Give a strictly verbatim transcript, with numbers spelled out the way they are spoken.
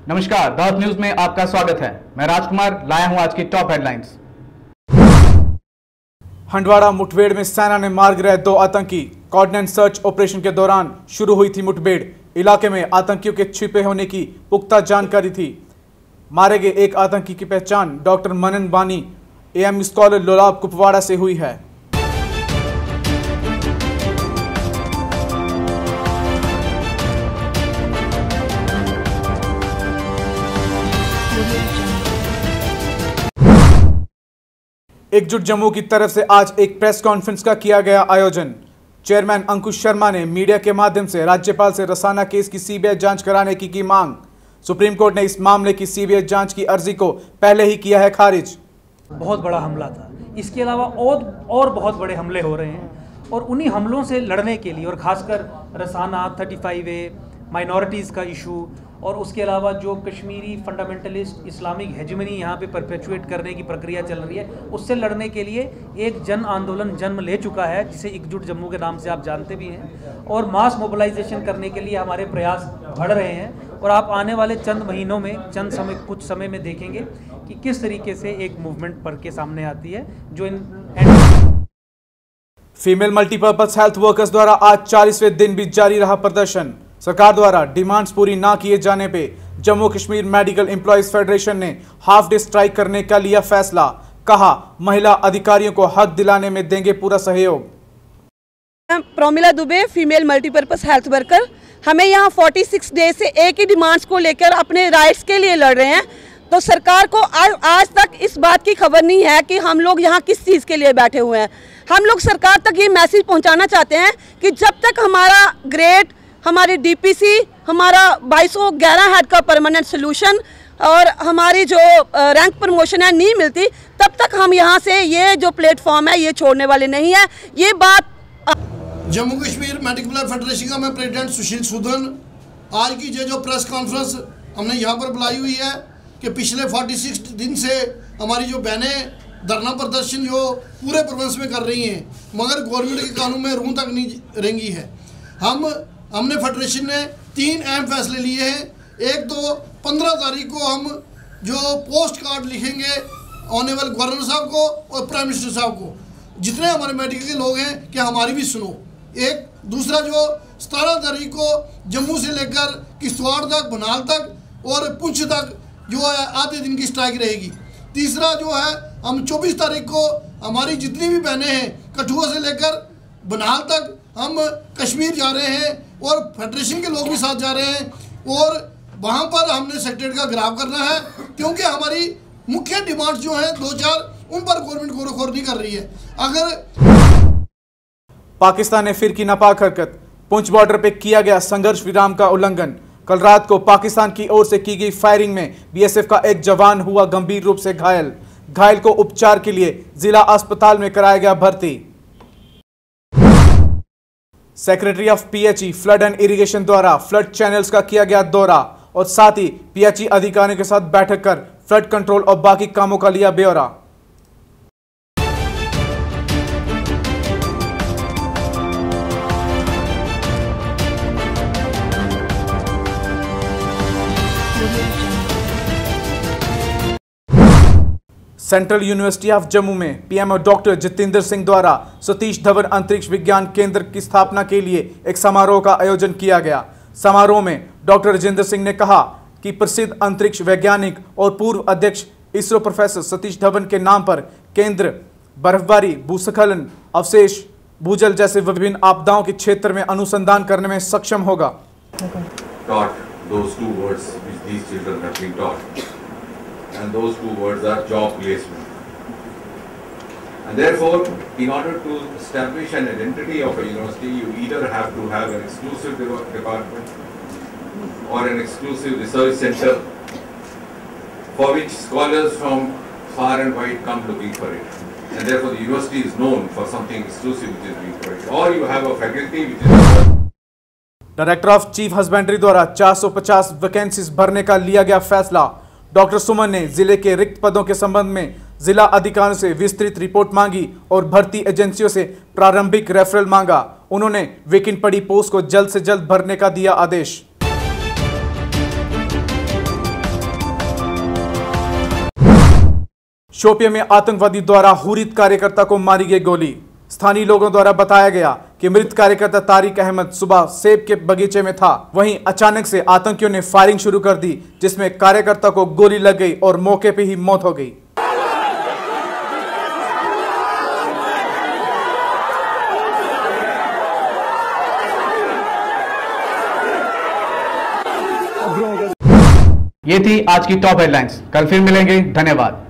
नमस्कार, the news में आपका स्वागत है। मैं राजकुमार लाया हूं आज की टॉप हेडलाइंस। हंडवाड़ा मुठभेड़ में सेना ने मार गिराए दो आतंकी। कोऑर्डिनेट सर्च ऑपरेशन के दौरान शुरू हुई थी मुठभेड़। इलाके में आतंकियों के छिपे होने की पुख्ता जानकारी थी। मारे गए एक आतंकी की पहचान डॉक्टर मनन बानी एएम स्कॉलर लोलाब कुपवाड़ा से हुई है। एकजुट जम्मू की तरफ से आज एक प्रेस कॉन्फ्रेंस का किया गया आयोजन। चेयरमैन अंकुश शर्मा ने मीडिया के माध्यम से राज्यपाल से रसाना केस की सीबीआई जांच कराने की की मांग। सुप्रीम कोर्ट ने इस मामले की सीबीआई जांच की अर्जी को पहले ही किया है खारिज। बहुत बड़ा हमला था, इसके अलावा और और बहुत बड़े हमले हो रहे हैं और उन्हीं हमलों से लड़ने के लिए और खासकर रसाना पैंतीस ए माइनॉरिटीज़ का इशू और उसके अलावा जो कश्मीरी फंडामेंटलिस्ट इस्लामिक हेजमनी यहाँ पे परपेचुएट करने की प्रक्रिया चल रही है, उससे लड़ने के लिए एक जन आंदोलन जन्म ले चुका है जिसे एकजुट जम्मू के नाम से आप जानते भी हैं। और मास मोबिलाइजेशन करने के लिए हमारे प्रयास बढ़ रहे हैं और आप आने वाले चंद महीनों में चंद समय कुछ समय में देखेंगे कि किस तरीके से एक मूवमेंट पढ़ के सामने आती है जो इन फीमेल मल्टीपर्पज हेल्थ वर्कर्स द्वारा आज चालीसवें दिन भी जारी रहा प्रदर्शन। सरकार द्वारा डिमांड्स पूरी ना किए जाने पे Jammu Kashmir medical employees federation ने हाफ डे स्ट्राइक करने का लिया फैसला। कहा, महिला अधिकारियों को हक दिलाने में देंगे पूरा सहयोग। Promila Dubey, female multipurpose health worker, हमें यहाँ छियालीस डे से एक ही डिमांड्स को लेकर अपने राइट्स के लिए लड़ रहे हैं। तो सरकार को आज, आज तक इस बात की खबर नहीं है कि हम लोग यहाँ किस चीज़ के लिए बैठे हुए हैं। हम लोग सरकार तक ये मैसेज पहुँचाना चाहते हैं कि जब तक हमारा ग्रेड, हमारी डीपीसी, हमारा बाईस सौ ग्यारह हेड का परमानेंट सोल्यूशन और हमारी जो रैंक प्रमोशन है नहीं मिलती, तब तक हम यहाँ से ये जो प्लेटफॉर्म है ये छोड़ने वाले नहीं है। ये बात जम्मू कश्मीर मेडिकल फेडरेशन का मैं प्रेसिडेंट सुशील सुधन, आज की जो जो प्रेस कॉन्फ्रेंस हमने यहाँ पर बुलाई हुई है कि पिछले छियालीस दिन से हमारी जो बहनें धरना प्रदर्शन जो पूरे प्रोविंस में कर रही हैं, मगर गवर्नमेंट के कानून में रूह तक नहीं रेंगी है। हम हमने फेडरेशन ने तीन अहम फैसले लिए हैं। एक तो पंद्रह तारीख को हम जो पोस्ट कार्ड लिखेंगे ऑनरेबल गवर्नर साहब को और प्राइम मिनिस्टर साहब को, जितने हमारे मेडिकल के लोग हैं कि हमारी भी सुनो। एक दूसरा जो सतारह तारीख को जम्मू से लेकर किश्तवाड़ तक, बनाल तक और पुंछ तक जो है आधे दिन की स्ट्राइक रहेगी। तीसरा जो है हम चौबीस तारीख को हमारी जितनी भी बहनें हैं कठुआ से लेकर बनाल तक हम कश्मीर जा रहे हैं और फेडरेशन के लोग भी साथ जा रहे हैं और वहाँ पर हमने सेक्रेटरी का घेराव करना है, क्योंकि हमारी मुख्य डिमांड जो है दो चार उन पर गवर्नमेंट गौर नहीं कर रही है। अगर पाकिस्तान ने फिर की नापाक हरकत, पुंछ बॉर्डर पे किया गया संघर्ष विराम का उल्लंघन। कल रात को पाकिस्तान की ओर से की गई फायरिंग में बीएसएफ का एक जवान हुआ गंभीर रूप से घायल। घायल को उपचार के लिए जिला अस्पताल में कराया गया भर्ती। Secretary of PHE flood and irrigation द्वारा फ्लड चैनल्स का किया गया दौरा और साथ ही पीएचई अधिकारियों के साथ बैठक कर फ्लड कंट्रोल और बाकी कामों का लिया ब्यौरा। सेंट्रल यूनिवर्सिटी ऑफ जम्मू में पीएम डॉक्टर जितेंद्र सिंह द्वारा सतीश धवन अंतरिक्ष विज्ञान केंद्र की स्थापना के लिए एक समारोह का आयोजन किया गया। समारोह में डॉक्टर जितेंद्र सिंह ने कहा कि प्रसिद्ध अंतरिक्ष वैज्ञानिक और पूर्व अध्यक्ष इसरो प्रोफेसर सतीश धवन के नाम पर केंद्र बर्फबारी, भूस्खलन, अवशेष, भूजल जैसे विभिन्न आपदाओं के क्षेत्र में अनुसंधान करने में सक्षम होगा। And those two words are job placement. And therefore, in order to establish an identity of a university, you either have to have an exclusive department or an exclusive research center for which scholars from far and wide come looking for it. And therefore, the university is known for something exclusive which is being provided. Or you have a faculty which is... director of chief husbandry द्वारा चार सौ पचास vacancies भरने का लिया गया फैसला। Doctor सुमन ने जिले के रिक्त पदों के संबंध में जिला अधिकारियों से विस्तृत रिपोर्ट मांगी और भर्ती एजेंसियों से प्रारंभिक रेफरल मांगा। उन्होंने वैकेंट पड़ी पोस्ट को जल्द से जल्द भरने का दिया आदेश। शोपियां में आतंकवादी द्वारा हुर्रियत कार्यकर्ता को मारी गई गोली। स्थानीय लोगों द्वारा बताया गया कि मृत कार्यकर्ता तारिक अहमद सुबह सेब के बगीचे में था। वहीं अचानक से आतंकियों ने फायरिंग शुरू कर दी, जिसमें कार्यकर्ता को गोली लग गई और मौके पर ही मौत हो गई। ये थी आज की टॉप हेडलाइंस। कल फिर मिलेंगे। धन्यवाद।